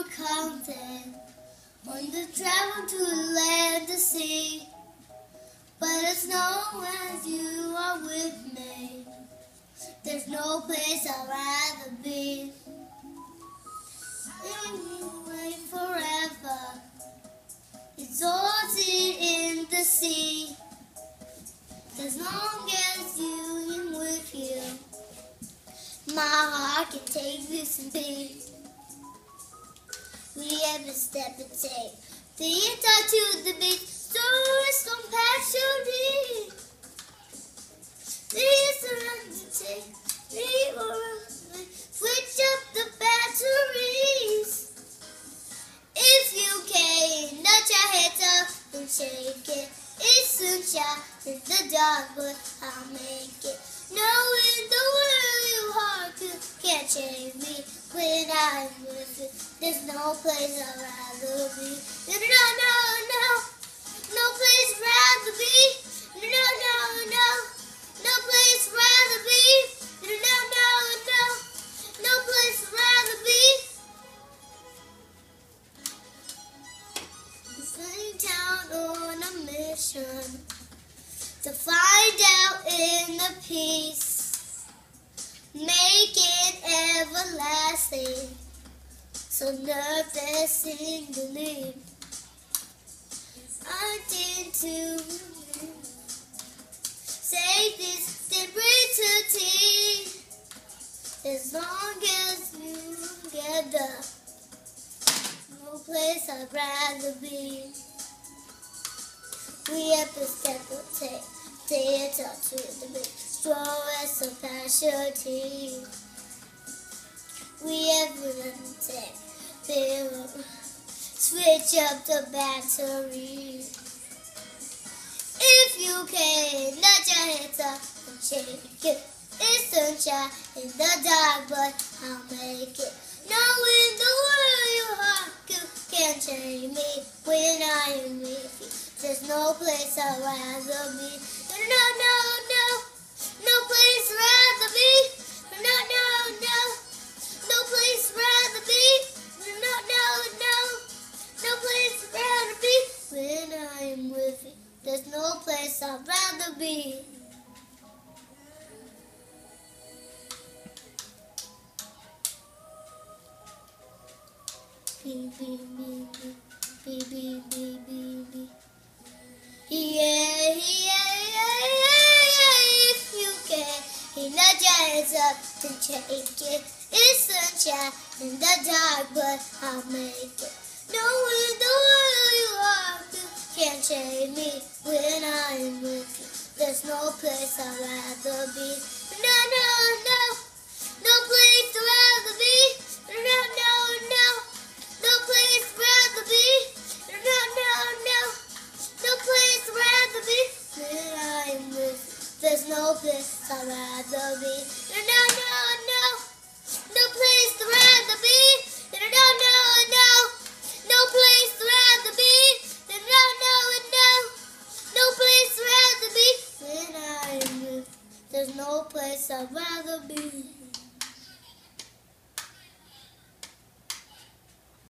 content on the travel to land to sea. But as long as you are with me, there's no place I'd rather be. Anyway, forever, exalted in the sea. As long as you am with you, my heart can take this and be. We have to step and take the entire to the beach, so it's compassion. Please run to take me or switch up the batteries. If you can, nudge your head up and shake it. It's sunshine in the dark, but I'll make it. Knowing the world you hard can't change me when I'm with you. There's no place I'd rather be. No, no, no, no. No place I'd rather be. No, no, no. No place I'd rather be. No, no, no. No place I'd rather be. Sitting down on a mission to find out inner peace, make it everlasting, so nervous in belief. I did to save this liberty, as long as you together. No place I'd rather be. We have to step and take theater to the big straw as a passion. We have to take theater, switch up the battery. If you can, nudge your hands up and shake it. It's sunshine in the dark, but I'll make it. Knowing the world you heart can't change me when I am with you. There's no place I'd rather be. No, no, no, no. No place I'd rather be. No, no, no. No place I'd rather be. No, no, no. No place I'd rather be when I am with you. There's no place I'd rather be. Beep, beep, beep, beep, beep, beep, beep, beep, beep. Yeah, yeah, yeah, yeah, if you can. He nudge your hands up to take it. It's sunshine in the dark, but I'll make it. Knowing the world you are can't change me when I'm with you. There's no place I'd rather be. No, no, no. No place I'd rather be. No, no, no. No place I'd rather be. No, no, no. No place I'd rather be when I'm with you. There's no place I'd rather be. No, no, no, no. No place I'd rather be. No, no, no, no. No place I'd rather be. No, no, no, no. No place I'd rather be when I'm with you. There's no place I'd rather be.